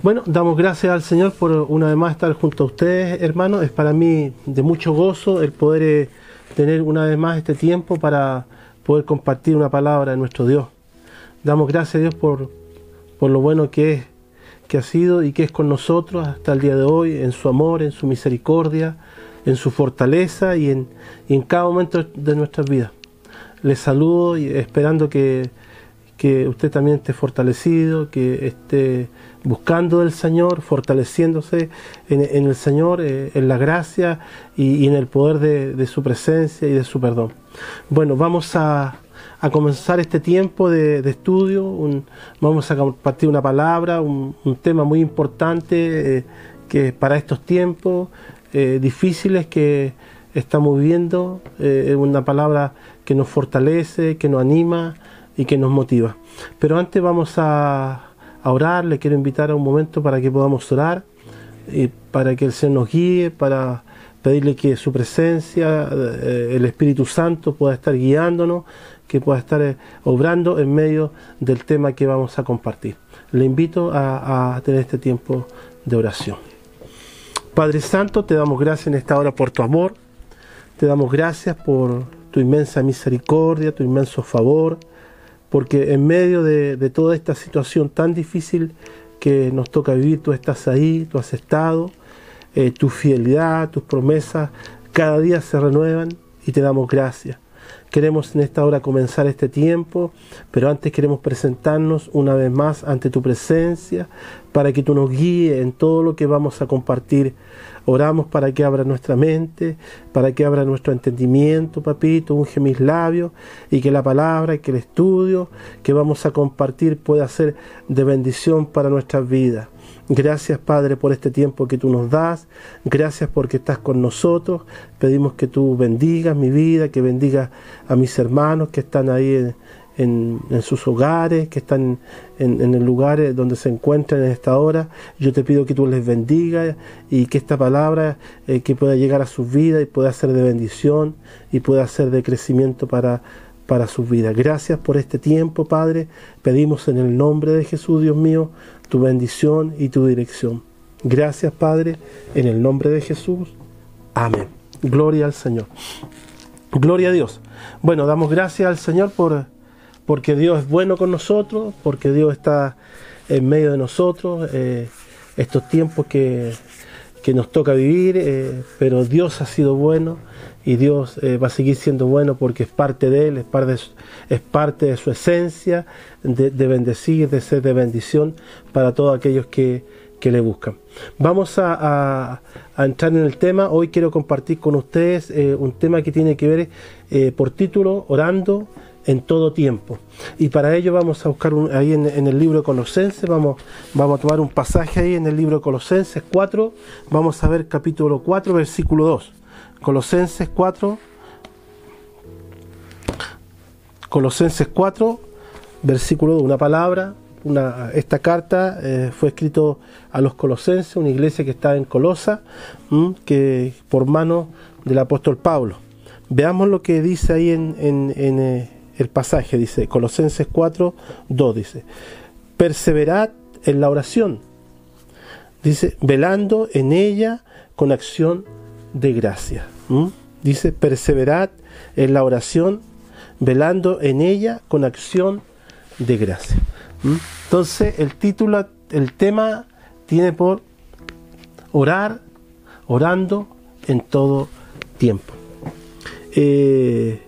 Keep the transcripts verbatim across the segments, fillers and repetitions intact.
Bueno, damos gracias al Señor por una vez más estar junto a ustedes, hermanos. Es para mí de mucho gozo el poder eh, tener una vez más este tiempo para poder compartir una palabra de nuestro Dios. Damos gracias a Dios por, por lo bueno que es, que ha sido y que es con nosotros hasta el día de hoy, en su amor, en su misericordia, en su fortaleza y en, y en cada momento de nuestras vidas. Les saludo y esperando que, que usted también esté fortalecido, que esté buscando del Señor, fortaleciéndose en, en el Señor, eh, en la gracia y, y en el poder de, de su presencia y de su perdón. Bueno, vamos a, a comenzar este tiempo de, de estudio, un, vamos a compartir una palabra, un, un tema muy importante eh, que para estos tiempos eh, difíciles que estamos viviendo, es eh, una palabra que nos fortalece, que nos anima y que nos motiva. Pero antes vamos a a orar. Le quiero invitar a un momento para que podamos orar y para que el Señor nos guíe, para pedirle que su presencia, eh, el Espíritu Santo pueda estar guiándonos, que pueda estar eh, obrando en medio del tema que vamos a compartir. Le invito a, a tener este tiempo de oración. Padre Santo, te damos gracias en esta hora por tu amor, te damos gracias por tu inmensa misericordia, tu inmenso favor, porque en medio de, de toda esta situación tan difícil que nos toca vivir, tú estás ahí, tú has estado, eh, tu fidelidad, tus promesas, cada día se renuevan y te damos gracias. Queremos en esta hora comenzar este tiempo, pero antes queremos presentarnos una vez más ante tu presencia, para que tú nos guíes en todo lo que vamos a compartir. Oramos para que abra nuestra mente, para que abra nuestro entendimiento, papito, unge mis labios, y que la palabra, que el estudio que vamos a compartir pueda ser de bendición para nuestras vidas. Gracias, Padre, por este tiempo que tú nos das. Gracias porque estás con nosotros. Pedimos que tú bendigas mi vida, que bendigas a mis hermanos que están ahí en, en, en sus hogares, que están en, en el lugar donde se encuentran en esta hora. Yo te pido que tú les bendigas y que esta palabra eh, que pueda llegar a sus vidas y pueda ser de bendición y pueda ser de crecimiento para para sus vidas. Gracias por este tiempo, Padre. Pedimos en el nombre de Jesús, Dios mío, tu bendición y tu dirección. Gracias, Padre, en el nombre de Jesús. Amén. Gloria al Señor. Gloria a Dios. Bueno, damos gracias al Señor por, porque Dios es bueno con nosotros, porque Dios está en medio de nosotros. Eh, estos tiempos que, que nos toca vivir, eh, pero Dios ha sido bueno. Y Dios eh, va a seguir siendo bueno porque es parte de Él, es parte de su, es parte de su esencia, de, de bendecir, de ser de bendición para todos aquellos que, que le buscan. Vamos a, a, a entrar en el tema. Hoy quiero compartir con ustedes eh, un tema que tiene que ver eh, por título, Orando en todo tiempo. Y para ello vamos a buscar un, ahí en, en el libro de Colosenses, vamos, vamos a tomar un pasaje ahí en el libro de Colosenses cuatro, vamos a ver capítulo cuatro, versículo dos. Colosenses cuatro, Colosenses cuatro, versículo dos, una palabra, una, esta carta eh, fue escrito a los colosenses, una iglesia que está en Colosa, mmm, que por mano del apóstol Pablo. Veamos lo que dice ahí en, en, en eh, el pasaje, dice Colosenses cuatro, dos, dice, perseverad en la oración, dice, velando en ella con acción de gracia. ¿Mm? Dice, perseverad en la oración, velando en ella con acción de gracia. ¿Mm? Entonces, el título, el tema tiene por orar, orando en todo tiempo. Eh,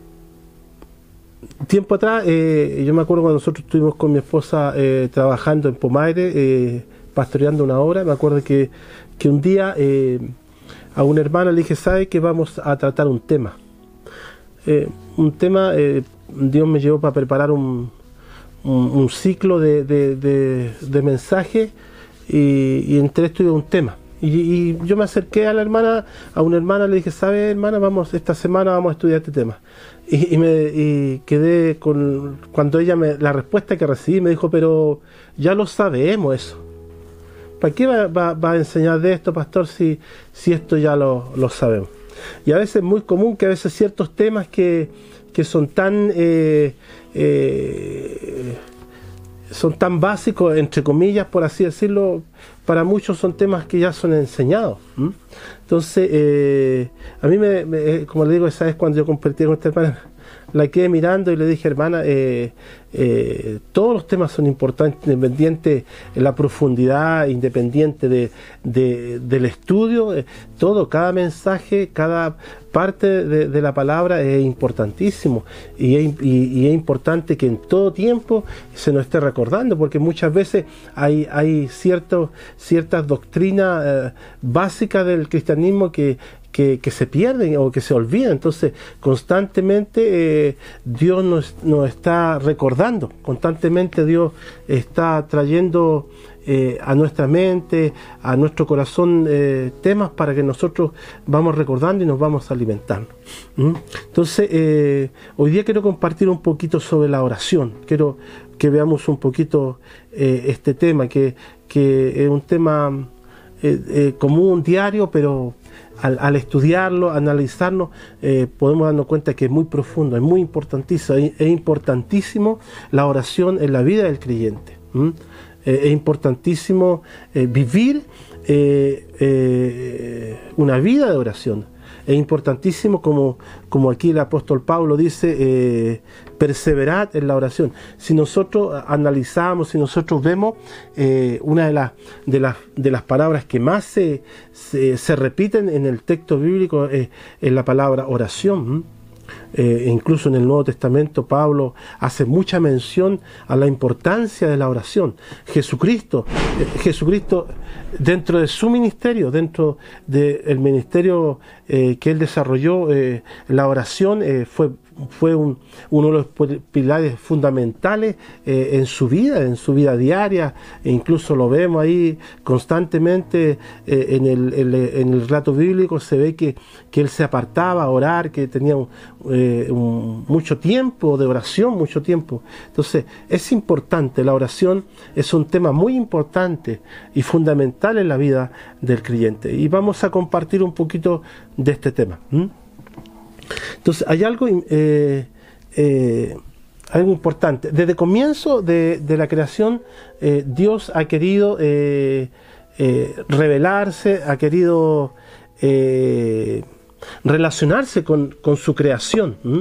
tiempo atrás, eh, yo me acuerdo cuando nosotros estuvimos con mi esposa eh, trabajando en Pomaire, eh, pastoreando una obra, me acuerdo que, que un día eh, a una hermana le dije, ¿sabe que vamos a tratar un tema? Eh, un tema, eh, Dios me llevó para preparar un, un, un ciclo de, de, de, de mensajes y, y entre esto iba un tema. Y, y yo me acerqué a la hermana, a una hermana, le dije, ¿sabe, hermana? Vamos, esta semana vamos a estudiar este tema. Y, y, me, y quedé con, cuando ella me, la respuesta que recibí me dijo, pero ya lo sabemos eso. ¿Para qué va, va, va a enseñar de esto, pastor, si, si esto ya lo, lo sabemos? Y a veces es muy común que a veces ciertos temas que, que son tan eh, eh, son tan básicos, entre comillas, por así decirlo. Para muchos son temas que ya son enseñados. ¿m? Entonces, eh, a mí, me, me, como le digo, esa vez cuando yo compartí con esta hermana, la quedé mirando y le dije, hermana, eh, eh, todos los temas son importantes, independiente de la profundidad, independiente de, de, del estudio, eh, todo, cada mensaje, cada parte de, de la palabra es importantísimo y es, y, y es importante que en todo tiempo se nos esté recordando, porque muchas veces hay, hay cierto, ciertas doctrinas eh, básicas del cristianismo que Que, que se pierden o que se olvidan. Entonces constantemente eh, Dios nos, nos está recordando, constantemente Dios está trayendo eh, a nuestra mente, a nuestro corazón eh, temas para que nosotros vamos recordando y nos vamos alimentando. ¿Mm? Entonces eh, hoy día quiero compartir un poquito sobre la oración. Quiero que veamos un poquito eh, este tema, que, que es un tema eh, eh, común, diario, pero Al, al estudiarlo, analizarlo, eh, podemos darnos cuenta que es muy profundo, es muy importantísimo, es, es importantísimo la oración en la vida del creyente. ¿Mm? Eh, es importantísimo eh, vivir eh, eh, una vida de oración. Es importantísimo, como, como aquí el apóstol Pablo dice, eh, perseverad en la oración. Si nosotros analizamos, si nosotros vemos, eh, una de las, de, las, de las palabras que más se, se, se repiten en el texto bíblico es, es la palabra oración. Eh, incluso en el Nuevo Testamento Pablo hace mucha mención a la importancia de la oración. Jesucristo, eh, Jesucristo dentro de su ministerio, dentro del ministerio eh, que él desarrolló, eh, la oración eh, fue fue un, uno de los pilares fundamentales eh, en su vida, en su vida diaria, e incluso lo vemos ahí constantemente eh, en, el, el, en el relato bíblico. Se ve que, que él se apartaba a orar, que tenía un, eh, un, mucho tiempo de oración, mucho tiempo. Entonces es importante, la oración es un tema muy importante y fundamental en la vida del creyente, y vamos a compartir un poquito de este tema. ¿Mm? Entonces hay algo, eh, eh, algo importante. Desde el comienzo de, de la creación, eh, Dios ha querido eh, eh, revelarse, ha querido eh, relacionarse con, con su creación. ¿Mm?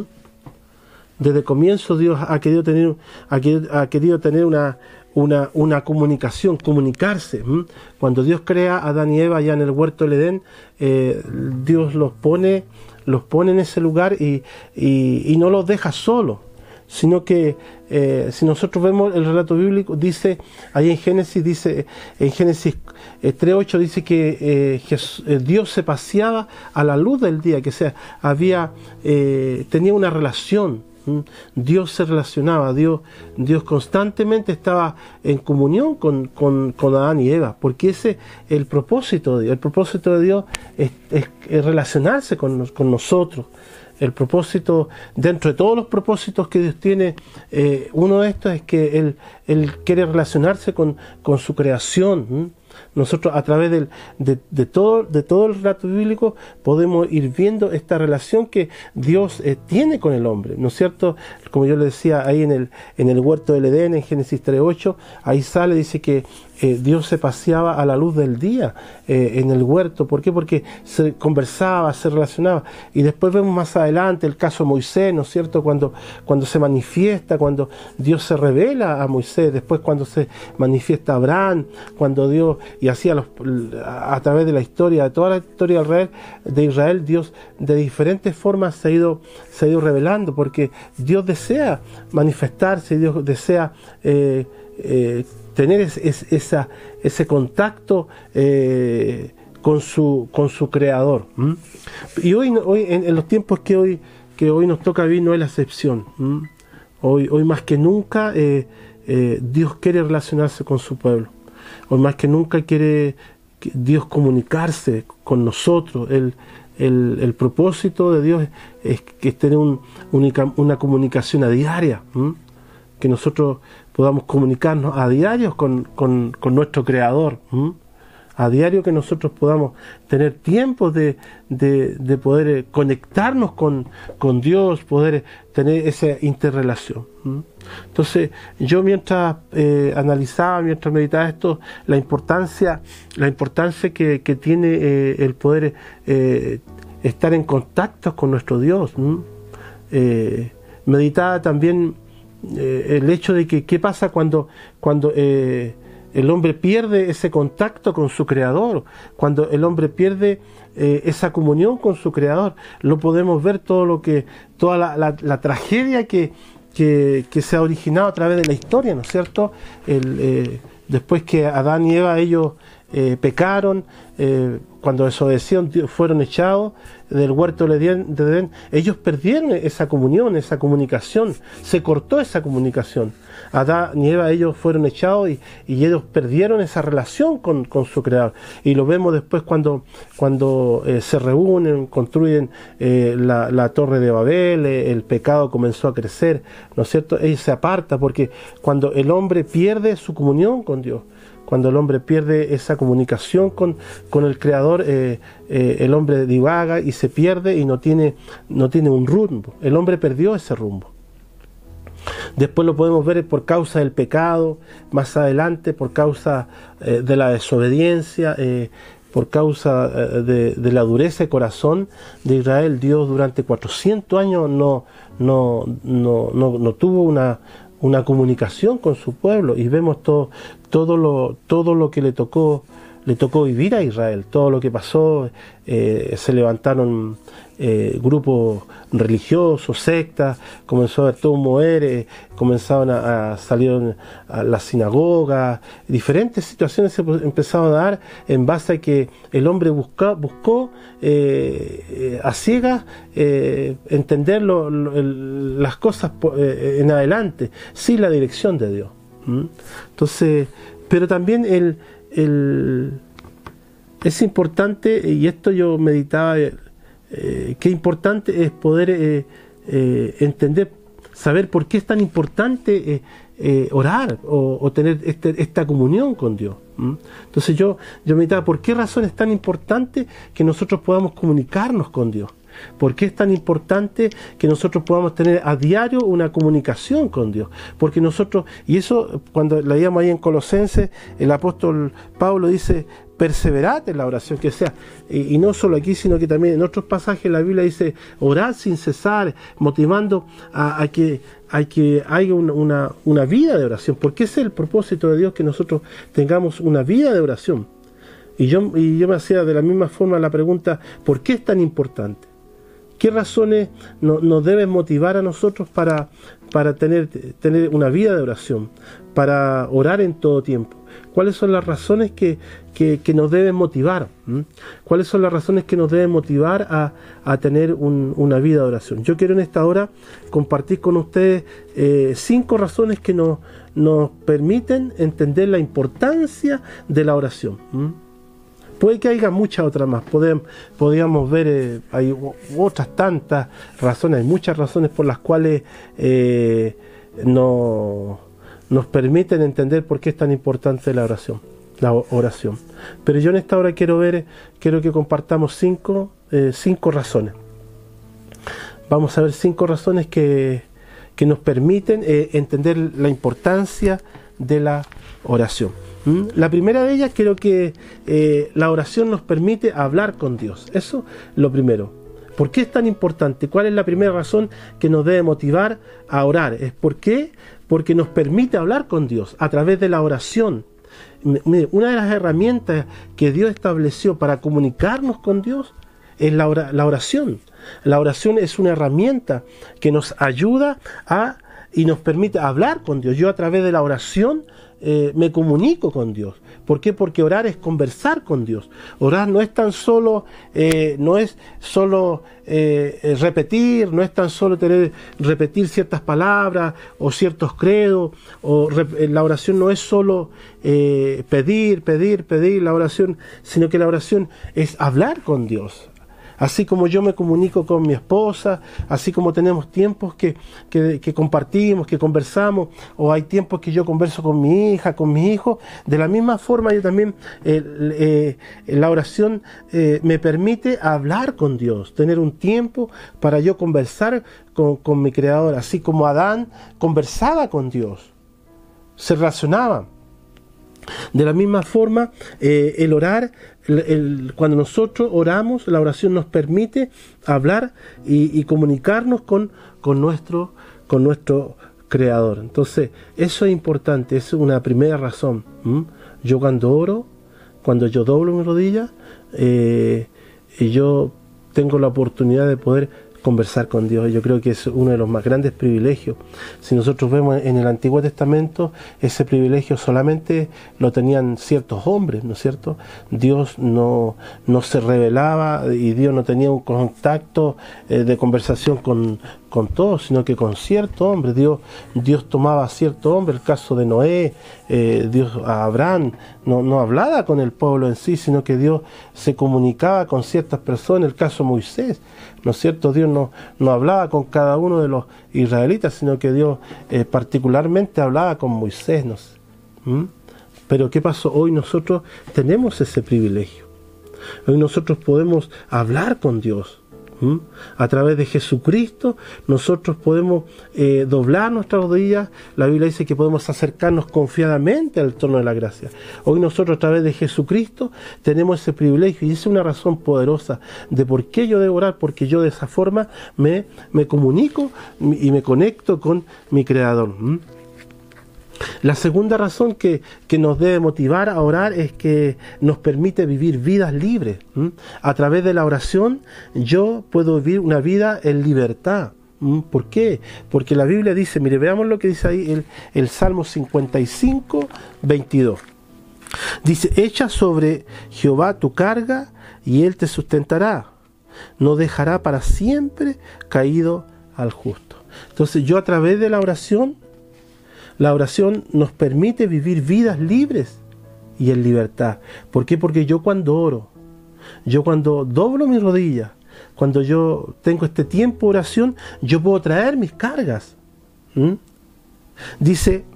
Desde el comienzo Dios ha querido tener, ha querido, ha querido tener una, una, una comunicación, comunicarse. ¿Mm? Cuando Dios crea a Adán y Eva allá en el huerto del Edén, eh, Dios los pone los pone en ese lugar y, y, y no los deja solos, sino que eh, si nosotros vemos el relato bíblico, dice ahí en Génesis, dice en Génesis eh, tres ocho, dice que eh, Jesús, eh, Dios se paseaba a la luz del día, que sea, había eh, tenía una relación. Dios se relacionaba, Dios, Dios constantemente estaba en comunión con, con, con Adán y Eva, porque ese es el propósito de Dios. El propósito de Dios es, es, es relacionarse con, con nosotros. El propósito, dentro de todos los propósitos que Dios tiene, eh, uno de estos es que Él, Él quiere relacionarse con, con su creación. ¿Mm? Nosotros a través del, de, de, todo, de todo el relato bíblico podemos ir viendo esta relación que Dios eh, tiene con el hombre, ¿no es cierto? Como yo le decía ahí en el, en el huerto del Edén, en Génesis tres ocho, ahí sale, dice que eh, Dios se paseaba a la luz del día eh, en el huerto. ¿Por qué? Porque se conversaba, se relacionaba. Y después vemos más adelante el caso de Moisés, ¿no es cierto? Cuando, cuando se manifiesta, cuando Dios se revela a Moisés, después cuando se manifiesta a Abraham, cuando Dios, y así a, los, a través de la historia, de toda la historia de Israel, de Israel, Dios de diferentes formas se ha ido, se ha ido revelando, porque Dios desea manifestarse, Dios desea eh, eh, tener es, es, esa, ese contacto eh, con su con su creador. ¿Mm? Y hoy, hoy en, en los tiempos que hoy que hoy nos toca vivir no es la excepción. ¿Mm? Hoy, hoy más que nunca eh, eh, Dios quiere relacionarse con su pueblo. Hoy más que nunca quiere Dios comunicarse con nosotros. El, el, el propósito de Dios es que es tener un, una, una comunicación a diaria. ¿Mm? Que nosotros podamos comunicarnos a diario con, con, con nuestro Creador. ¿Mm? A diario que nosotros podamos tener tiempo de, de, de poder conectarnos con, con Dios, poder tener esa interrelación. ¿Mm? Entonces, yo mientras eh, analizaba, mientras meditaba esto, la importancia, la importancia que, que tiene eh, el poder eh, estar en contacto con nuestro Dios. ¿Mm? Eh, meditaba también eh, el hecho de que qué pasa cuando, cuando eh, el hombre pierde ese contacto con su Creador, cuando el hombre pierde eh, esa comunión con su Creador. Lo podemos ver todo lo que, toda la, la, la tragedia que, que, que se ha originado a través de la historia, ¿no es cierto? El, eh, después que Adán y Eva, ellos eh, pecaron, eh, cuando desobedecieron, fueron echados del huerto de Edén, ellos perdieron esa comunión, esa comunicación, se cortó esa comunicación. Adán y Eva, ellos fueron echados y, y ellos perdieron esa relación con, con su Creador. Y lo vemos después cuando, cuando eh, se reúnen, construyen eh, la, la torre de Babel, eh, el pecado comenzó a crecer, ¿no es cierto? Él se aparta porque cuando el hombre pierde su comunión con Dios, cuando el hombre pierde esa comunicación con, con el Creador, eh, eh, el hombre divaga y se pierde y no tiene, no tiene un rumbo. El hombre perdió ese rumbo. Después lo podemos ver por causa del pecado, más adelante por causa eh, de la desobediencia, eh, por causa eh, de, de la dureza de corazón de Israel. Dios durante cuatrocientos años no, no, no, no, no tuvo una, una comunicación con su pueblo, y vemos todo, todo, lo, todo lo que le tocó, le tocó vivir a Israel, todo lo que pasó. Eh, se levantaron eh, grupos religiosos, sectas, comenzó a haber todo un mover, eh, comenzaron a, a salir a las sinagogas, diferentes situaciones se empezaron a dar en base a que el hombre busca, buscó eh, a ciegas eh, entender lo, lo, el, las cosas eh, en adelante, sin la dirección de Dios. ¿Mm? Entonces, pero también el, el es importante, y esto yo meditaba, eh, qué importante es poder eh, eh, entender, saber por qué es tan importante eh, eh, orar o, o tener este, esta comunión con Dios. ¿Mm? Entonces yo, yo meditaba, ¿por qué razón es tan importante que nosotros podamos comunicarnos con Dios? ¿Por qué es tan importante que nosotros podamos tener a diario una comunicación con Dios? Porque nosotros, y eso cuando leíamos ahí en Colosenses, el apóstol Pablo dice, perseverad en la oración, que sea, y, y no solo aquí, sino que también en otros pasajes la Biblia dice, orad sin cesar, motivando a, a que hay que haya una, una, una vida de oración, porque ese es el propósito de Dios, que nosotros tengamos una vida de oración. Y yo, y yo me hacía de la misma forma la pregunta, ¿por qué es tan importante? ¿Qué razones no, nos deben motivar a nosotros para, para tener, tener una vida de oración, para orar en todo tiempo? ¿Cuáles son las razones que, que, que nos deben motivar? ¿Mm? ¿Cuáles son las razones que nos deben motivar a, a tener un, una vida de oración? Yo quiero en esta hora compartir con ustedes eh, cinco razones que nos, nos permiten entender la importancia de la oración. ¿Mm? Puede que haya muchas otras más, podemos, podríamos ver, eh, hay otras tantas razones, hay muchas razones por las cuales eh, no, nos permiten entender por qué es tan importante la oración, la oración. Pero yo en esta hora quiero ver, quiero que compartamos cinco, eh, cinco razones. Vamos a ver cinco razones que, que nos permiten eh, entender la importancia de la oración. ¿Mm? La primera de ellas, creo que eh, la oración nos permite hablar con Dios. Eso lo primero. ¿Por qué es tan importante? ¿Cuál es la primera razón que nos debe motivar a orar? ¿Es por qué? Porque nos permite hablar con Dios a través de la oración. Mire, una de las herramientas que Dios estableció para comunicarnos con Dios es la, ora, la oración. La oración es una herramienta que nos ayuda a y nos permite hablar con Dios. Yo a través de la oración eh, me comunico con Dios. ¿Por qué? Porque orar es conversar con Dios. Orar no es tan solo, eh, no es solo eh, repetir, no es tan solo tener, repetir ciertas palabras o ciertos credos. O re, la oración no es solo eh, pedir, pedir, pedir la oración, sino que la oración es hablar con Dios. Así como yo me comunico con mi esposa, así como tenemos tiempos que, que, que compartimos, que conversamos, o hay tiempos que yo converso con mi hija, con mi hijo, de la misma forma yo también, eh, eh, la oración eh, me permite hablar con Dios, tener un tiempo para yo conversar con, con mi Creador, así como Adán conversaba con Dios, se relacionaba. De la misma forma, eh, el orar, el, el, cuando nosotros oramos, la oración nos permite hablar y, y comunicarnos con, con, nuestro, con nuestro Creador. Entonces, eso es importante, es una primera razón. ¿Mm? Yo cuando oro, cuando yo doblo mi rodilla, eh, y yo tengo la oportunidad de poder conversar con Dios. Yo creo que es uno de los más grandes privilegios. Si nosotros vemos en el Antiguo Testamento, ese privilegio solamente lo tenían ciertos hombres, ¿no es cierto? Dios no, no se revelaba y Dios no tenía un contacto eh, de conversación con, con todos, sino que con ciertos hombres. Dios, Dios tomaba a ciertos hombres, el caso de Noé, eh, Dios a Abraham, no, no hablaba con el pueblo en sí, sino que Dios se comunicaba con ciertas personas, el caso de Moisés, ¿no es cierto? Dios no, no hablaba con cada uno de los israelitas, sino que Dios eh, particularmente hablaba con Moisés. ¿No? ¿Mm? Pero ¿qué pasó? Hoy nosotros tenemos ese privilegio. Hoy nosotros podemos hablar con Dios. ¿Mm? A través de Jesucristo nosotros podemos eh, doblar nuestras rodillas. La Biblia dice que podemos acercarnos confiadamente al trono de la gracia. Hoy nosotros a través de Jesucristo tenemos ese privilegio, y esa es una razón poderosa de por qué yo debo orar, porque yo de esa forma me, me comunico y me conecto con mi Creador. ¿Mm? La segunda razón que, que nos debe motivar a orar es que nos permite vivir vidas libres. ¿Mm? A través de la oración yo puedo vivir una vida en libertad. ¿Mm? ¿Por qué? Porque la Biblia dice, mire, veamos lo que dice ahí el, el Salmo cincuenta y cinco, veintidós. Dice, echa sobre Jehová tu carga y Él te sustentará. No dejará para siempre caído al justo. Entonces yo a través de la oración, la oración nos permite vivir vidas libres y en libertad. ¿Por qué? Porque yo cuando oro, yo cuando doblo mis rodillas, cuando yo tengo este tiempo de oración, yo puedo traer mis cargas. ¿Mm? Dice,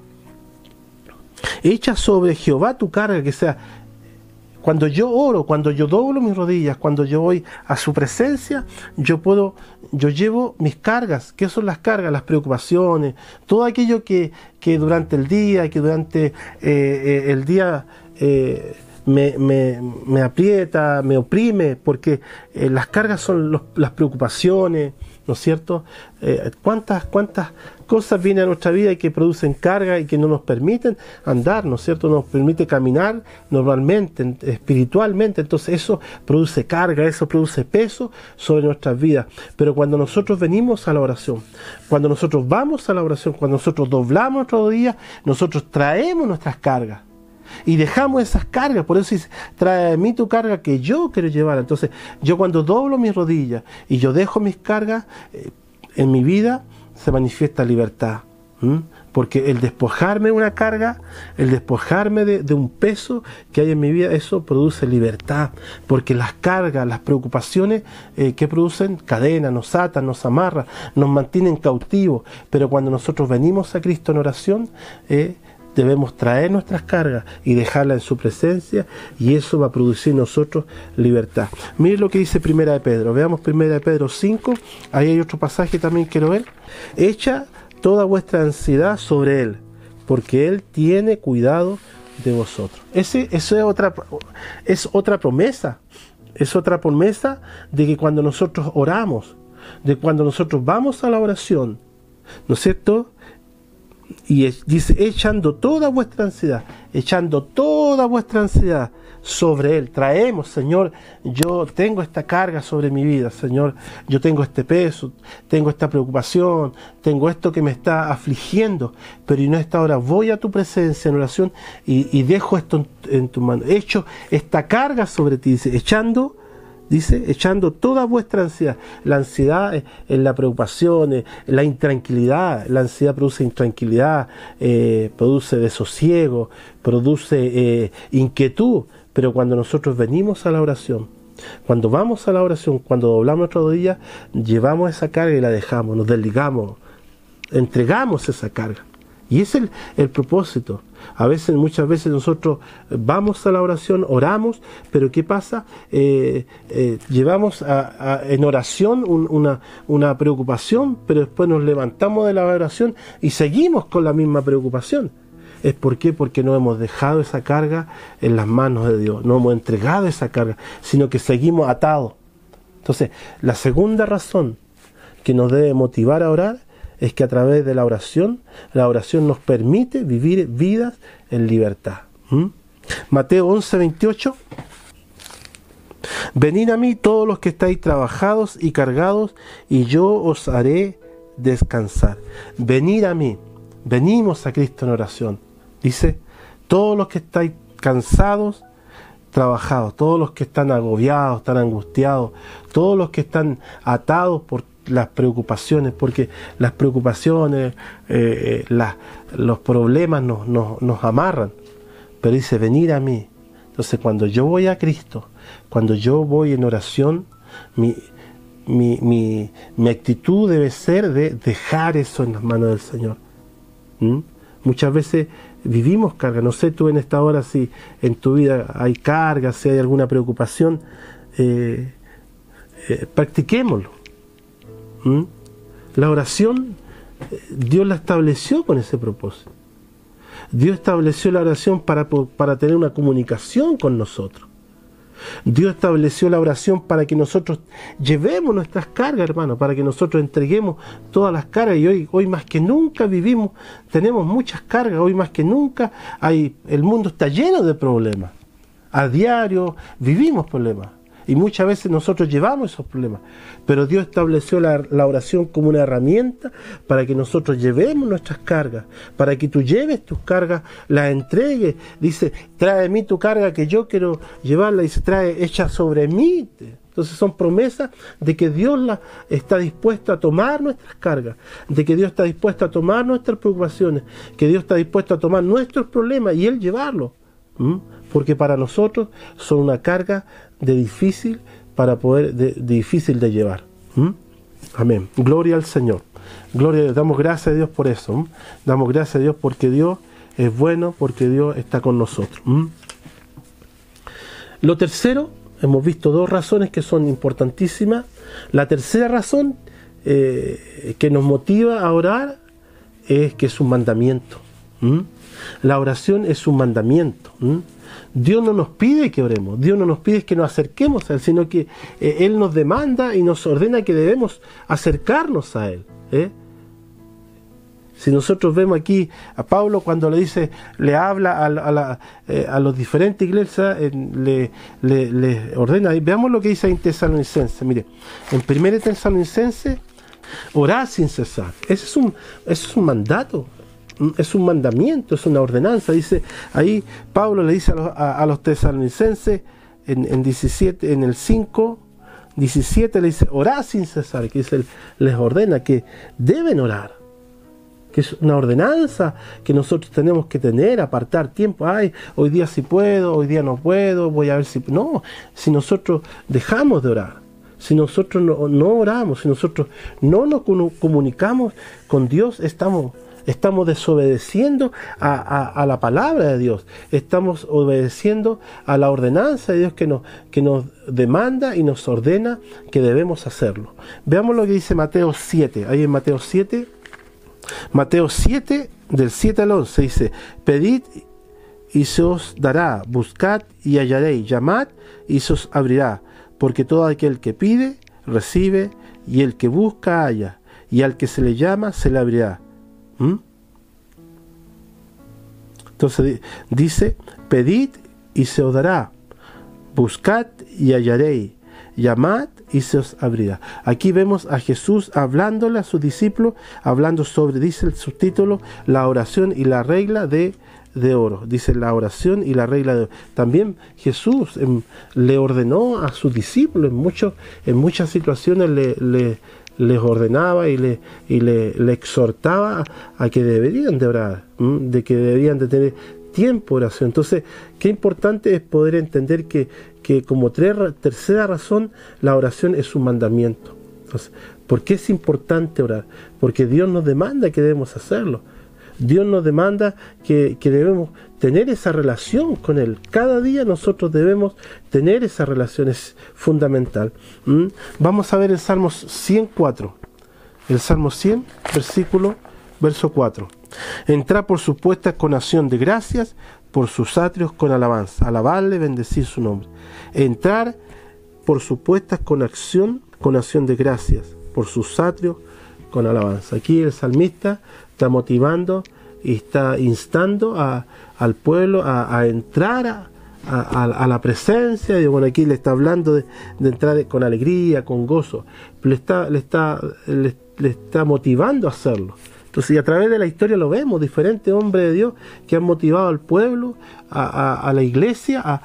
echa sobre Jehová tu carga, que sea, cuando yo oro, cuando yo doblo mis rodillas, cuando yo voy a su presencia, yo puedo, yo llevo mis cargas. ¿Qué son las cargas? Las preocupaciones, todo aquello que, que durante el día, que durante eh, eh, el día eh, me, me, me aprieta, me oprime, porque eh, las cargas son los, las preocupaciones, ¿no es cierto? Eh, ¿cuántas, cuántas cosas vienen a nuestra vida y que producen carga y que no nos permiten andar, ¿no es cierto? Nos permite caminar normalmente, espiritualmente. Entonces eso produce carga, eso produce peso sobre nuestras vidas. Pero cuando nosotros venimos a la oración, cuando nosotros vamos a la oración, cuando nosotros doblamos nuestras rodillas, nosotros traemos nuestras cargas. Y dejamos esas cargas, por eso dice, trae a mí tu carga que yo quiero llevar. Entonces, yo cuando doblo mis rodillas y yo dejo mis cargas, eh, en mi vida se manifiesta libertad. ¿Mm? Porque el despojarme de una carga, el despojarme de, de un peso que hay en mi vida, eso produce libertad. Porque las cargas, las preocupaciones, eh, ¿qué producen? Cadenas, nos atan, nos amarran, nos mantienen cautivos. Pero cuando nosotros venimos a Cristo en oración, eh, debemos traer nuestras cargas y dejarlas en su presencia, y eso va a producir en nosotros libertad. Miren lo que dice Primera de Pedro. Veamos Primera de Pedro cinco. Ahí hay otro pasaje también que quiero ver. Echa toda vuestra ansiedad sobre Él, porque Él tiene cuidado de vosotros. Ese, eso es otra, es otra promesa. Es otra promesa de que cuando nosotros oramos, de cuando nosotros vamos a la oración, ¿no es cierto? Y es, dice, echando toda vuestra ansiedad, echando toda vuestra ansiedad sobre Él. Traemos, Señor, yo tengo esta carga sobre mi vida, Señor, yo tengo este peso, tengo esta preocupación, tengo esto que me está afligiendo, pero en esta hora voy a tu presencia en oración y, y dejo esto en, en tu mano. Echo esta carga sobre ti, dice, echando Dice, echando toda vuestra ansiedad. La ansiedad es, es la preocupación, es la intranquilidad. La ansiedad produce intranquilidad, eh, produce desosiego, produce eh, inquietud. Pero cuando nosotros venimos a la oración Cuando vamos a la oración, cuando doblamos nuestras rodillas, llevamos esa carga y la dejamos, nos desligamos, entregamos esa carga. Y ese es el, el propósito. A veces, muchas veces nosotros vamos a la oración, oramos, pero ¿qué pasa? Eh, eh, llevamos a, a, en oración un, una, una preocupación, pero después nos levantamos de la oración y seguimos con la misma preocupación. ¿Es por qué? Porque no hemos dejado esa carga en las manos de Dios, no hemos entregado esa carga, sino que seguimos atados. Entonces, la segunda razón que nos debe motivar a orar es que a través de la oración, la oración nos permite vivir vidas en libertad. ¿Mm? Mateo once, veintiocho. Venid a mí todos los que estáis trabajados y cargados, y yo os haré descansar. Venid a mí. Venimos a Cristo en oración. Dice, todos los que estáis cansados, trabajados, todos los que están agobiados, están angustiados, todos los que están atados por las preocupaciones, porque las preocupaciones, eh, las, los problemas nos, nos, nos amarran. Pero dice, venid a mí. Entonces, cuando yo voy a Cristo, cuando yo voy en oración, mi, mi, mi, mi actitud debe ser de dejar eso en las manos del Señor. ¿Mm? Muchas veces vivimos carga. No sé tú en esta hora si en tu vida hay carga, si hay alguna preocupación. Eh, eh, practiquémoslo. ¿Mm? La oración, Dios la estableció con ese propósito. Dios estableció la oración para, para tener una comunicación con nosotros. Dios estableció la oración para que nosotros llevemos nuestras cargas, hermano, para que nosotros entreguemos todas las cargas. Y hoy, hoy más que nunca vivimos, tenemos muchas cargas. Hoy más que nunca hay, el mundo está lleno de problemas. A diario vivimos problemas. Y muchas veces nosotros llevamos esos problemas. Pero Dios estableció la, la oración como una herramienta para que nosotros llevemos nuestras cargas. Para que tú lleves tus cargas, las entregues. Dice, trae de mí tu carga que yo quiero llevarla. Dice, trae, echa sobre mí. Entonces son promesas de que Dios la, está dispuesto a tomar nuestras cargas. De que Dios está dispuesto a tomar nuestras preocupaciones. Que Dios está dispuesto a tomar nuestros problemas y Él llevarlos. ¿Mm? Porque para nosotros son una carga de difícil para poder de, de difícil de llevar. ¿Mm? Amén. Gloria al Señor. Gloria a Dios. Damos gracias a Dios por eso. ¿Mm? Damos gracias a Dios porque Dios es bueno, porque Dios está con nosotros. ¿Mm? Lo tercero, hemos visto dos razones que son importantísimas. La tercera razón eh, que nos motiva a orar es que es un mandamiento. ¿Mm? La oración es un mandamiento. ¿Mm? Dios no nos pide que oremos, Dios no nos pide que nos acerquemos a Él, sino que eh, Él nos demanda y nos ordena que debemos acercarnos a Él. ¿eh? Si nosotros vemos aquí a Pablo cuando le dice, le habla a, a, la, eh, a los diferentes iglesias, eh, le, le, le ordena, y veamos lo que dice en Tesalonicenses. Mire, en primera Tesalonicenses, orad sin cesar. Ese es un, ese es un mandato. Es un mandamiento, es una ordenanza. Dice ahí, Pablo le dice a los, a, a los tesalonicenses en, en diecisiete, en el cinco, diecisiete le dice, orad sin cesar, que dice, les ordena que deben orar, que es una ordenanza que nosotros tenemos que tener, apartar tiempo. Ay, hoy día sí puedo, hoy día no puedo, voy a ver si... No, si nosotros dejamos de orar, si nosotros no, no oramos, si nosotros no nos comunicamos con Dios, estamos... Estamos desobedeciendo a, a, a la palabra de Dios. Estamos obedeciendo a la ordenanza de Dios que nos, que nos demanda y nos ordena que debemos hacerlo. Veamos lo que dice Mateo siete. Ahí en Mateo siete, Mateo siete, del siete al once, dice, pedid y se os dará, buscad y hallaréis, llamad y se os abrirá, porque todo aquel que pide, recibe, y el que busca, halla, y al que se le llama, se le abrirá. ¿Mm? Entonces dice, pedid y se os dará, buscad y hallaréis, llamad y se os abrirá. Aquí vemos a Jesús hablándole a sus discípulos, hablando sobre, dice el subtítulo, la oración y la regla de, de oro. Dice la oración y la regla de oro. También Jesús eh, le ordenó a sus discípulos en, muchos, en muchas situaciones le, le les ordenaba y le, y le, le exhortaba a, a que deberían de orar, ¿m? de que deberían de tener tiempo de oración. Entonces, qué importante es poder entender que, que como tre- tercera razón, la oración es un mandamiento. Entonces, ¿por qué es importante orar? Porque Dios nos demanda que debemos hacerlo. Dios nos demanda que, que debemos tener esa relación con Él. Cada día nosotros debemos tener esa relación, es fundamental. ¿Mm? Vamos a ver el Salmo ciento cuatro. El Salmo cien, versículo, verso cuatro. Entrad por sus puertas con acción de gracias, por sus atrios con alabanza. Alabarle, bendecir su nombre. Entrar por sus puertas con acción, con acción de gracias, por sus atrios con alabanza. Aquí el salmista está motivando y está instando a, al pueblo a, a entrar a, a, a la presencia. Y bueno, aquí le está hablando de, de entrar con alegría, con gozo. Le está, le está, le, le está motivando a hacerlo. Entonces, y a través de la historia lo vemos, diferentes hombres de Dios que han motivado al pueblo, a, a, a la iglesia, a,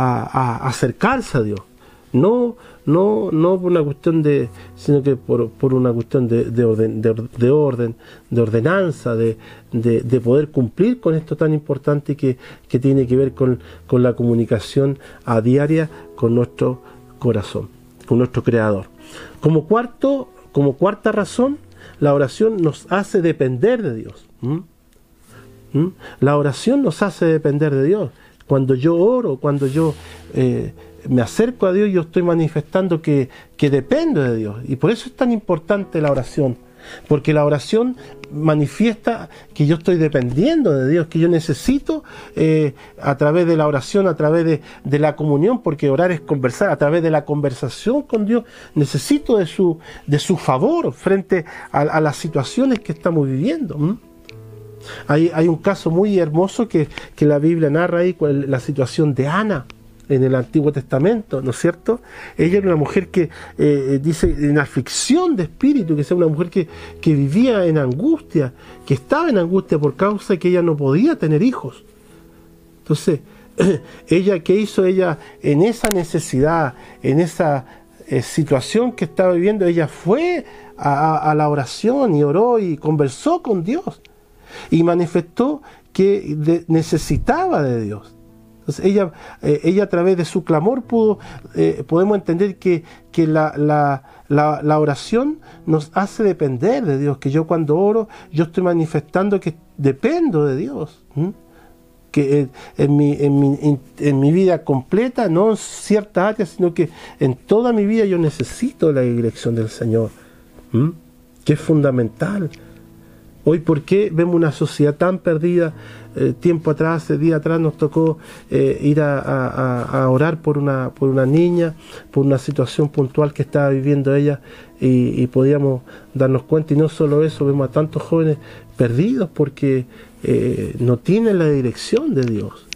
a, a acercarse a Dios. No, no, no por una cuestión de, sino que por, por una cuestión de, de, orden, de, de orden, de ordenanza, de, de, de poder cumplir con esto tan importante que, que tiene que ver con, con la comunicación a diaria con nuestro corazón, con nuestro Creador. Como cuarto, como cuarta razón, la oración nos hace depender de Dios. ¿Mm? ¿Mm? La oración nos hace depender de Dios. Cuando yo oro, cuando yo eh, me acerco a Dios, yo estoy manifestando que, que dependo de Dios. Y por eso es tan importante la oración. Porque la oración manifiesta que yo estoy dependiendo de Dios, que yo necesito eh, a través de la oración, a través de, de la comunión, porque orar es conversar, a través de la conversación con Dios, necesito de su, de su favor frente a, a las situaciones que estamos viviendo. ¿Mm? Hay, hay un caso muy hermoso que, que la Biblia narra ahí, la situación de Ana en el Antiguo Testamento, ¿no es cierto? Ella era una mujer que eh, dice en aflicción de espíritu, que es una mujer que, que vivía en angustia, que estaba en angustia por causa de que ella no podía tener hijos. Entonces, ella, ¿qué hizo ella en esa necesidad, en esa eh, situación que estaba viviendo? Ella fue a, a, a la oración y oró y conversó con Dios y manifestó que de, necesitaba de Dios. Entonces ella, eh, ella a través de su clamor pudo, eh, podemos entender que, que la, la, la, la oración nos hace depender de Dios, que yo cuando oro, yo estoy manifestando que dependo de Dios. ¿Mm? Que en, en, mi, en, mi, en, en mi vida completa, no en ciertas áreas, sino que en toda mi vida yo necesito la dirección del Señor, ¿Mm? que es fundamental. Hoy, ¿por qué vemos una sociedad tan perdida? Eh, tiempo atrás, día atrás, nos tocó eh, ir a, a, a orar por una, por una niña, por una situación puntual que estaba viviendo ella, y, y podíamos darnos cuenta, y no solo eso, vemos a tantos jóvenes perdidos porque eh, no tienen la dirección de Dios,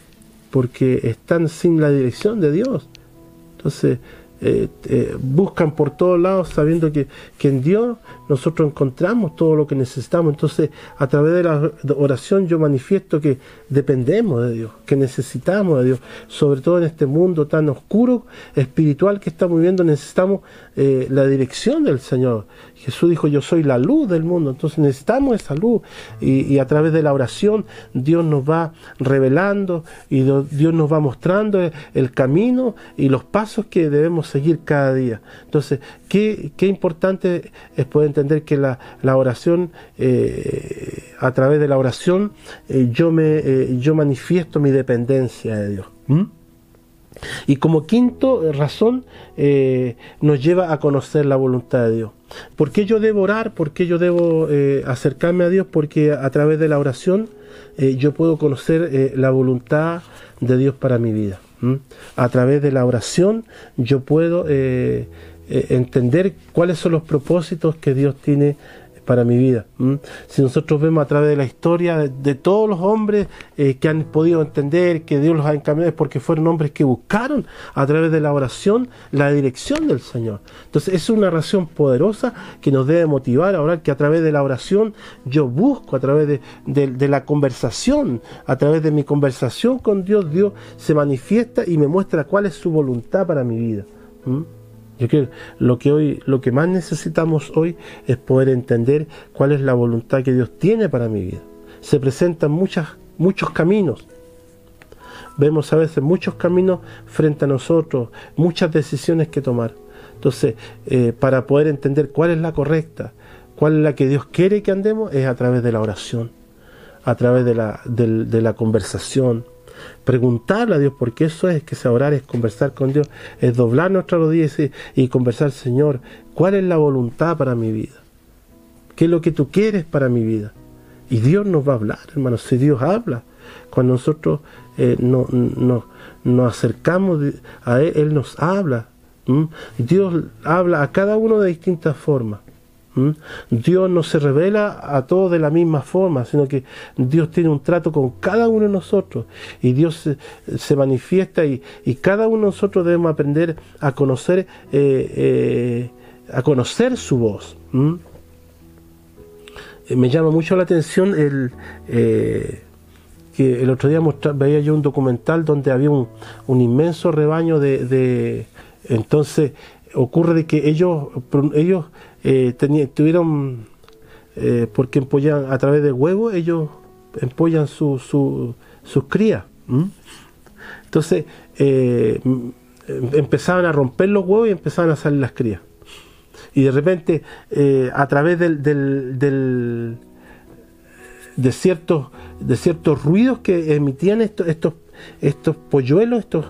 porque están sin la dirección de Dios. Entonces, Eh, eh, buscan por todos lados sabiendo que, que en Dios nosotros encontramos todo lo que necesitamos. Entonces, a través de la oración yo manifiesto que dependemos de Dios, que necesitamos de Dios, sobre todo en este mundo tan oscuro, espiritual que estamos viviendo. Necesitamos eh, la dirección del Señor. Jesús dijo: yo soy la luz del mundo. Entonces necesitamos esa luz, y, y a través de la oración Dios nos va revelando y do, Dios nos va mostrando el, el camino y los pasos que debemos seguir cada día. Entonces, qué, qué importante es poder entender que la, la oración, eh, a través de la oración, eh, yo, me, eh, yo manifiesto mi dependencia de Dios. ¿Mm? Y como quinto razón, eh, nos lleva a conocer la voluntad de Dios. ¿Por qué yo debo orar? ¿Por qué yo debo eh, acercarme a Dios? Porque a través de la oración eh, yo puedo conocer eh, la voluntad de Dios para mi vida. ¿Mm? A través de la oración yo puedo eh, eh, entender cuáles son los propósitos que Dios tiene para mi vida. ¿Mm? Si nosotros vemos a través de la historia de, de todos los hombres eh, que han podido entender que Dios los ha encaminado, es porque fueron hombres que buscaron a través de la oración la dirección del Señor. Entonces es una oración poderosa que nos debe motivar a orar, que a través de la oración yo busco, a través de, de, de la conversación, a través de mi conversación con Dios, Dios se manifiesta y me muestra cuál es su voluntad para mi vida. ¿Mm? Yo creo que lo que hoy, lo que más necesitamos hoy es poder entender cuál es la voluntad que Dios tiene para mi vida. Se presentan muchas muchos caminos. Vemos a veces muchos caminos frente a nosotros, muchas decisiones que tomar. Entonces, eh, para poder entender cuál es la correcta, cuál es la que Dios quiere que andemos, es a través de la oración, a través de la, de, de la conversación. Preguntarle a Dios, porque eso es que orar, es conversar con Dios, es doblar nuestra rodilla y, y conversar, Señor, ¿cuál es la voluntad para mi vida? ¿Qué es lo que tú quieres para mi vida? Y Dios nos va a hablar, hermanos. Si Dios habla, cuando nosotros eh, no, no, nos acercamos a Él, Él nos habla. ¿Mm? Dios habla a cada uno de distintas formas. ¿Mm? Dios no se revela a todos de la misma forma, sino que Dios tiene un trato con cada uno de nosotros, y Dios se, se manifiesta, y, y cada uno de nosotros debemos aprender a conocer, eh, eh, a conocer su voz. ¿Mm? Me llama mucho la atención el eh, que el otro día mostra, veía yo un documental donde había un, un inmenso rebaño de, de entonces ocurre de que ellos ellos eh, tenían, tuvieron eh, porque empollan a través de huevos, ellos empollan su, su, sus crías. ¿Mm? Entonces eh, empezaban a romper los huevos y empezaban a salir las crías. Y de repente, eh, a través del, del, del, de, ciertos, de ciertos ruidos que emitían estos, estos, estos polluelos, estos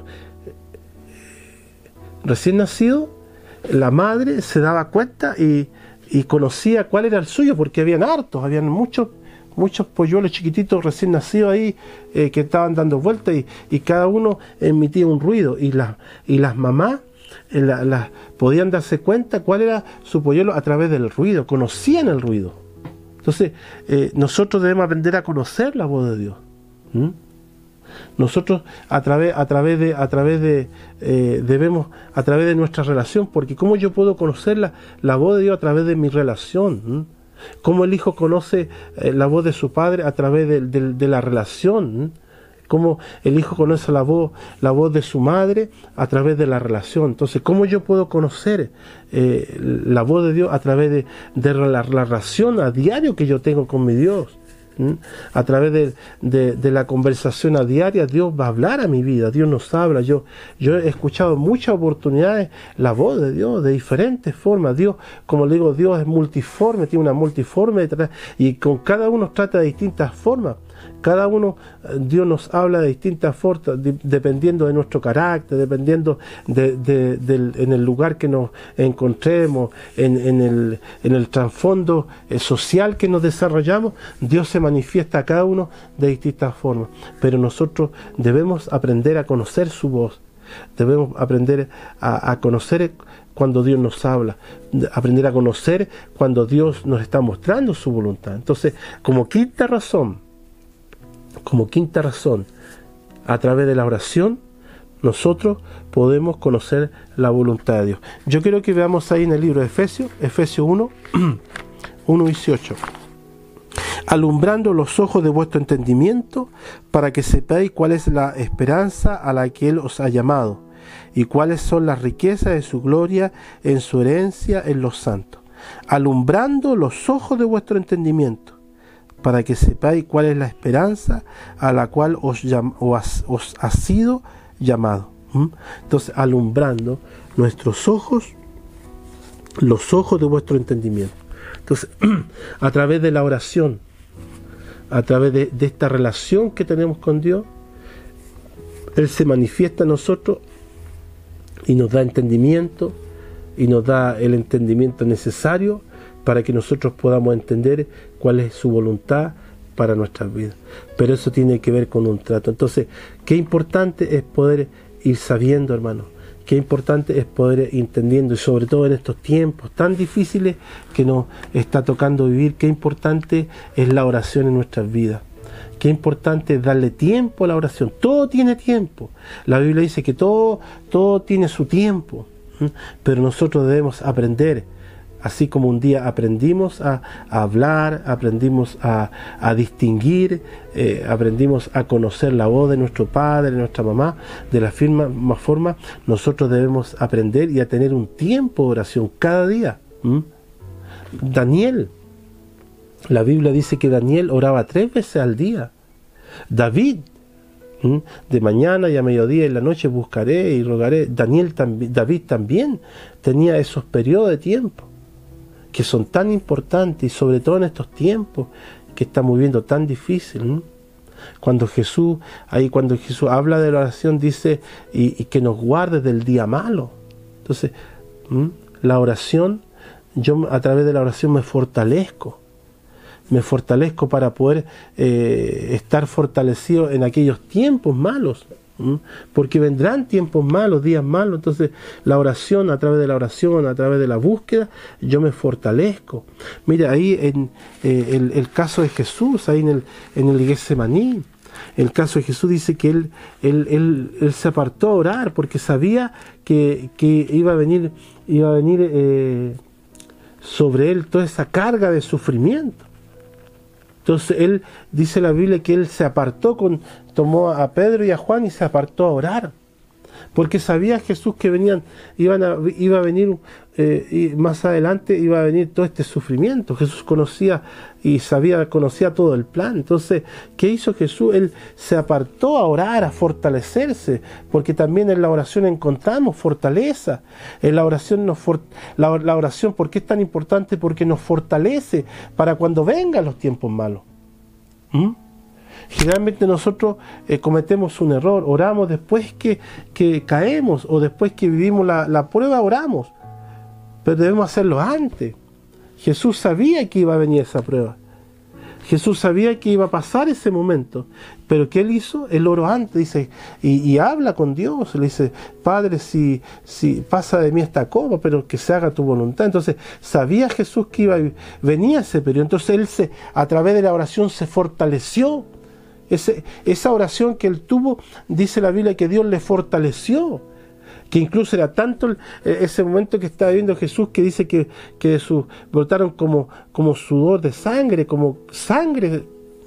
recién nacidos, la madre se daba cuenta y, y conocía cuál era el suyo, porque habían hartos, habían muchos, muchos polluelos chiquititos recién nacidos ahí eh, que estaban dando vueltas, y, y cada uno emitía un ruido, y, la, y las mamás La, la, podían darse cuenta cuál era su polluelo a través del ruido, conocían el ruido. Entonces, eh, nosotros debemos aprender a conocer la voz de Dios. ¿Mm? Nosotros a través, a través de, a través de, eh, debemos, a través de nuestra relación, porque ¿cómo yo puedo conocer la, la voz de Dios a través de mi relación? ¿Mm? ¿Cómo el hijo conoce eh, la voz de su padre a través de, de, de la relación? ¿Mm? Cómo el hijo conoce la voz, la voz de su madre a través de la relación. Entonces, ¿cómo yo puedo conocer eh, la voz de Dios a través de, de la, la relación a diario que yo tengo con mi Dios? ¿Mm? A través de, de, de la conversación a diaria, Dios va a hablar a mi vida, Dios nos habla. Yo, yo he escuchado muchas oportunidades la voz de Dios de diferentes formas. Dios, como le digo, Dios es multiforme, tiene una multiforme y con cada uno trata de distintas formas. Cada uno, Dios nos habla de distintas formas, de, dependiendo de nuestro carácter, dependiendo de, de, de, en el lugar que nos encontremos, en, en el, en el trasfondo eh, social que nos desarrollamos. Dios se manifiesta a cada uno de distintas formas, pero nosotros debemos aprender a conocer su voz, debemos aprender a, a conocer cuando Dios nos habla, aprender a conocer cuando Dios nos está mostrando su voluntad. Entonces, como quinta razón, Como quinta razón, a través de la oración, nosotros podemos conocer la voluntad de Dios. Yo quiero que veamos ahí en el libro de Efesios, Efesios uno, uno dieciocho. Alumbrando los ojos de vuestro entendimiento, para que sepáis cuál es la esperanza a la que Él os ha llamado, y cuáles son las riquezas de su gloria en su herencia en los santos. Alumbrando los ojos de vuestro entendimiento, para que sepáis cuál es la esperanza a la cual os, llam, os, os ha sido llamado. ¿Mm? Entonces, alumbrando nuestros ojos, los ojos de vuestro entendimiento. Entonces, a través de la oración, a través de, de esta relación que tenemos con Dios, Él se manifiesta a nosotros y nos da entendimiento, y nos da el entendimiento necesario para que nosotros podamos entender cuál es su voluntad para nuestras vidas. Pero eso tiene que ver con un trato. Entonces, qué importante es poder ir sabiendo, hermano. Qué importante es poder ir entendiendo, y sobre todo en estos tiempos tan difíciles que nos está tocando vivir, qué importante es la oración en nuestras vidas. Qué importante es darle tiempo a la oración. Todo tiene tiempo. La Biblia dice que todo, todo tiene su tiempo. ¿Mm? Pero nosotros debemos aprender. Así como un día aprendimos a, a hablar, aprendimos a, a distinguir, eh, aprendimos a conocer la voz de nuestro padre, de nuestra mamá, de la misma forma, nosotros debemos aprender y a tener un tiempo de oración cada día. ¿Mm? Daniel, la Biblia dice que Daniel oraba tres veces al día. David, ¿m? de mañana y a mediodía y en la noche buscaré y rogaré. Daniel también, David también tenía esos periodos de tiempo que son tan importantes, y sobre todo en estos tiempos que estamos viviendo tan difícil. ¿m? Cuando Jesús, ahí cuando Jesús habla de la oración, dice y, y que nos guarde del día malo. Entonces, ¿m? la oración, yo a través de la oración me fortalezco. Me fortalezco para poder eh, estar fortalecido en aquellos tiempos malos. ¿m? Porque vendrán tiempos malos, días malos. Entonces, la oración, a través de la oración, a través de la búsqueda, yo me fortalezco. Mira, ahí en eh, el, el caso de Jesús, ahí en el, en el Getsemaní, el caso de Jesús dice que él, él, él, él se apartó a orar porque sabía que, que iba a venir, iba a venir eh, sobre él toda esa carga de sufrimiento. Entonces él, dice la Biblia, que él se apartó, con, tomó a Pedro y a Juan y se apartó a orar. Porque sabía Jesús que venían, iban a, iba a venir, eh, y más adelante iba a venir todo este sufrimiento. Jesús conocía y sabía, conocía todo el plan. Entonces, ¿qué hizo Jesús? Él se apartó a orar, a fortalecerse, porque también en la oración encontramos fortaleza. En la oración, nos for, la, la oración, ¿por qué es tan importante? Porque nos fortalece para cuando vengan los tiempos malos. ¿Mm? Generalmente nosotros eh, cometemos un error, oramos después que, que caemos o después que vivimos la, la prueba, oramos, pero debemos hacerlo antes. Jesús sabía que iba a venir esa prueba, Jesús sabía que iba a pasar ese momento, pero ¿qué él hizo? Él oró antes, dice, y, y habla con Dios, le dice, Padre, si, si pasa de mí esta copa, pero que se haga tu voluntad. Entonces sabía Jesús que iba a venir ese periodo, entonces él se, a través de la oración se fortaleció. Ese, esa oración que él tuvo, dice la Biblia que Dios le fortaleció, que incluso era tanto el, ese momento que estaba viendo Jesús, que dice que, que de sus brotaron como, como sudor de sangre, como sangre.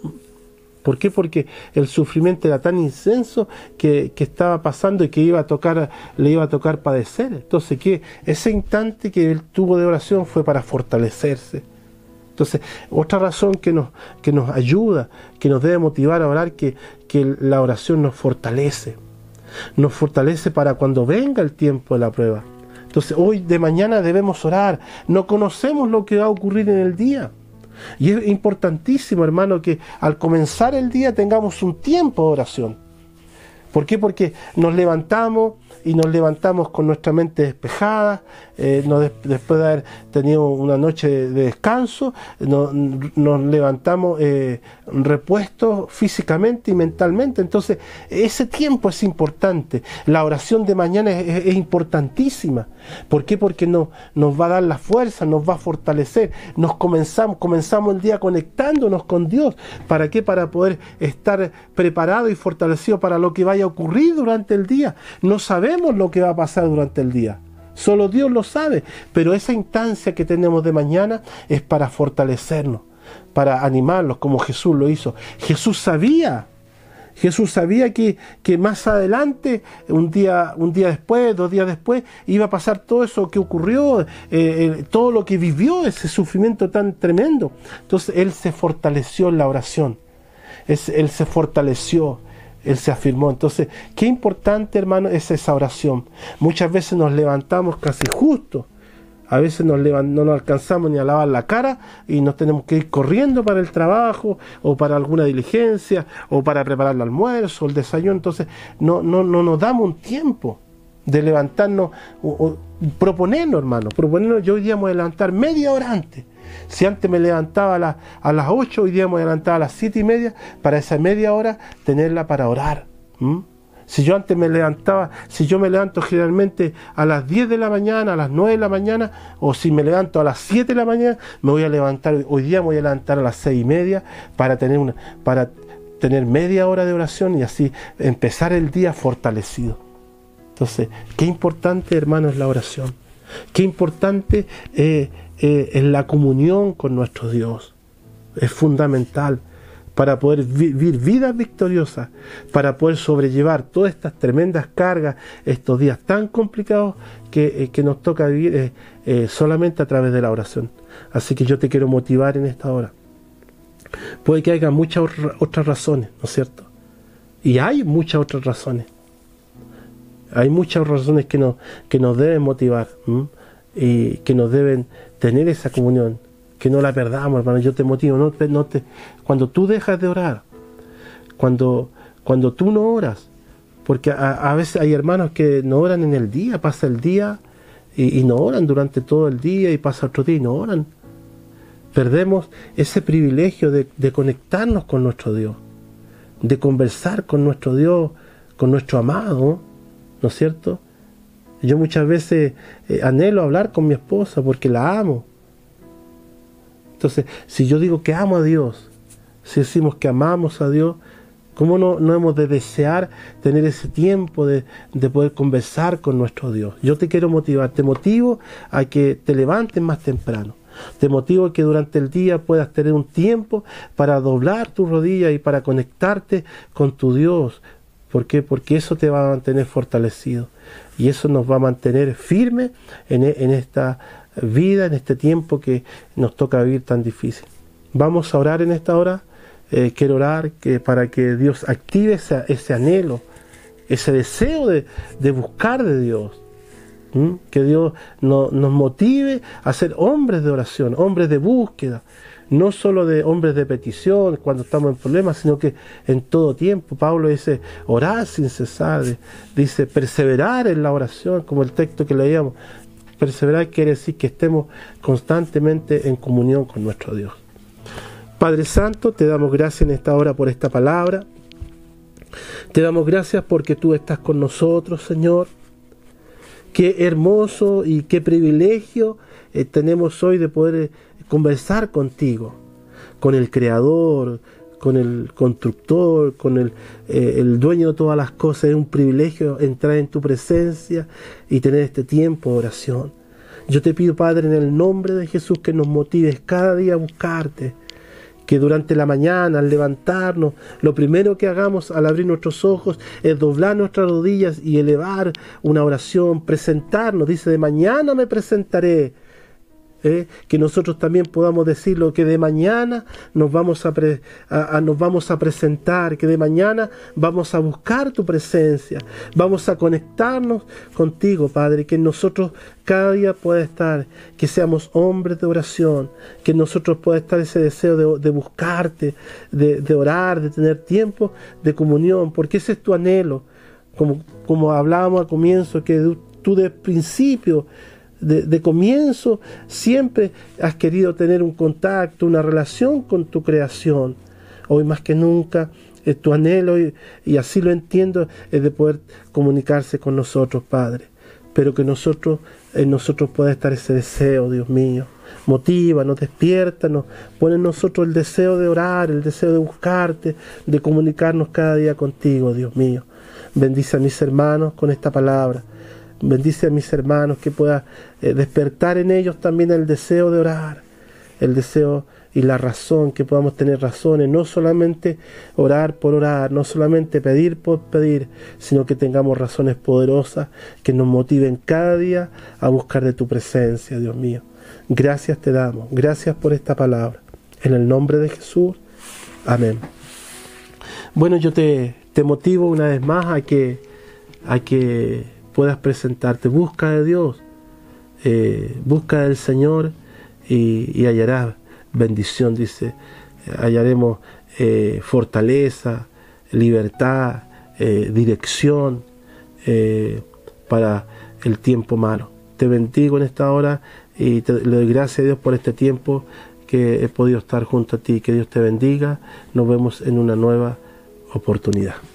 ¿Por qué? Porque el sufrimiento era tan intenso que, que estaba pasando y que iba a tocar, le iba a tocar padecer. Entonces, que ese instante que él tuvo de oración fue para fortalecerse. Entonces, otra razón que nos, que nos ayuda, que nos debe motivar a orar, que, que la oración nos fortalece. Nos fortalece para cuando venga el tiempo de la prueba. Entonces, hoy de mañana debemos orar. No conocemos lo que va a ocurrir en el día. Y es importantísimo, hermano, que al comenzar el día tengamos un tiempo de oración. ¿Por qué? Porque nos levantamos y nos levantamos con nuestra mente despejada, eh, nos, después de haber tenido una noche de, de descanso, no, nos levantamos eh, repuestos físicamente y mentalmente. Entonces, ese tiempo es importante. La oración de mañana es, es, es importantísima. ¿Por qué? Porque no, nos va a dar la fuerza, nos va a fortalecer. Nos comenzamos, comenzamos el día conectándonos con Dios. ¿Para qué? Para poder estar preparado y fortalecido para lo que vaya a ocurrir durante el día. No sabemos lo que va a pasar durante el día. Solo Dios lo sabe, pero esa instancia que tenemos de mañana es para fortalecernos, para animarlos como Jesús lo hizo. Jesús sabía, Jesús sabía que, que más adelante, un día, un día después, dos días después, iba a pasar todo eso que ocurrió, eh, eh, todo lo que vivió, ese sufrimiento tan tremendo. Entonces Él se fortaleció en la oración, es, Él se fortaleció, Él se afirmó. Entonces, qué importante, hermano, es esa oración. Muchas veces nos levantamos casi justo. A veces nos levant- no nos alcanzamos ni a lavar la cara y nos tenemos que ir corriendo para el trabajo o para alguna diligencia o para preparar el almuerzo o el desayuno. Entonces, no, no, no nos damos un tiempo de levantarnos o, o proponernos, hermano. Proponernos, yo hoy día me voy a levantar media hora antes. Si antes me levantaba a, la, a las ocho, hoy día me voy a levantar a las siete y media, para esa media hora tenerla para orar. ¿Mm? Si yo antes me levantaba, si yo me levanto generalmente a las diez de la mañana, a las nueve de la mañana, o si me levanto a las siete de la mañana, me voy a levantar, hoy día me voy a levantar a las seis y media para tener una, para tener media hora de oración y así empezar el día fortalecido. Entonces, qué importante, hermano, es la oración. Qué importante eh, eh, es la comunión con nuestro Dios. Es fundamental para poder vivir vidas victoriosas, para poder sobrellevar todas estas tremendas cargas, estos días tan complicados que, eh, que nos toca vivir eh, eh, solamente a través de la oración. Así que yo te quiero motivar en esta hora Puede que haya muchas otras razones, ¿no es cierto? Y hay muchas otras razones. Hay muchas razones que nos, que nos deben motivar, ¿m? Y que nos deben tener esa comunión. Que no la perdamos, hermano. Yo te motivo. No te, no te, cuando tú dejas de orar, cuando, cuando tú no oras, porque a, a veces hay hermanos que no oran en el día, pasa el día y, y no oran durante todo el día y pasa otro día y no oran. Perdemos ese privilegio de, de conectarnos con nuestro Dios, de conversar con nuestro Dios, con nuestro amado, ¿no es cierto? Yo muchas veces eh, anhelo hablar con mi esposa porque la amo. Entonces, si yo digo que amo a Dios, si decimos que amamos a Dios, ¿cómo no, no hemos de desear tener ese tiempo de, de poder conversar con nuestro Dios? Yo te quiero motivar, te motivo a que te levantes más temprano. Te motivo a que durante el día puedas tener un tiempo para doblar tu rodilla y para conectarte con tu Dios. ¿Por qué? Porque eso te va a mantener fortalecido. Y eso nos va a mantener firmes en, en esta vida, en este tiempo que nos toca vivir tan difícil. Vamos a orar en esta hora. Eh, quiero orar que, para que Dios active ese, ese anhelo, ese deseo de, de buscar de Dios. ¿Mm? Que Dios no, nos motive a ser hombres de oración, hombres de búsqueda, no solo de hombres de petición cuando estamos en problemas, sino que en todo tiempo. Pablo dice orar sin cesar, dice perseverar en la oración, como el texto que leíamos. Perseverar quiere decir que estemos constantemente en comunión con nuestro Dios. Padre Santo, te damos gracias en esta hora por esta palabra. Te damos gracias porque tú estás con nosotros, Señor. Qué hermoso y qué privilegio eh, tenemos hoy de poder eh, conversar contigo, con el Creador, con el Constructor, con el, eh, el dueño de todas las cosas. Es un privilegio entrar en tu presencia y tener este tiempo de oración. Yo te pido, Padre, en el nombre de Jesús, que nos motives cada día a buscarte. Que durante la mañana, al levantarnos, lo primero que hagamos al abrir nuestros ojos es doblar nuestras rodillas y elevar una oración, presentarnos. Dice, de mañana me presentaré. ¿Eh? Que nosotros también podamos decirlo, que de mañana nos vamos a, pre, a, a, nos vamos a presentar, que de mañana vamos a buscar tu presencia, vamos a conectarnos contigo, Padre, que nosotros cada día pueda estar, que seamos hombres de oración, que en nosotros pueda estar ese deseo de, de buscarte, de, de orar, de tener tiempo de comunión, porque ese es tu anhelo, como, como hablábamos al comienzo, que tú de principio, De, de comienzo, siempre has querido tener un contacto, una relación con tu creación. Hoy más que nunca, es tu anhelo, y, y así lo entiendo, es de poder comunicarse con nosotros, Padre. Pero que nosotros, en nosotros pueda estar ese deseo, Dios mío. Motívanos, despiértanos, pon en nosotros el deseo de orar, el deseo de buscarte, de comunicarnos cada día contigo, Dios mío. Bendice a mis hermanos con esta palabra. Bendice a mis hermanos, que pueda eh, despertar en ellos también el deseo de orar, el deseo y la razón, que podamos tener razones, no solamente orar por orar, no solamente pedir por pedir, sino que tengamos razones poderosas que nos motiven cada día a buscar de tu presencia, Dios mío. Gracias te damos, gracias por esta palabra. En el nombre de Jesús, amén. Bueno, yo te, te motivo una vez más a que, a que puedas presentarte, busca de Dios, eh, busca del Señor y, y hallarás bendición, dice, hallaremos eh, fortaleza, libertad, eh, dirección eh, para el tiempo malo. Te bendigo en esta hora y te, le doy gracias a Dios por este tiempo que he podido estar junto a ti. Que Dios te bendiga. Nos vemos en una nueva oportunidad.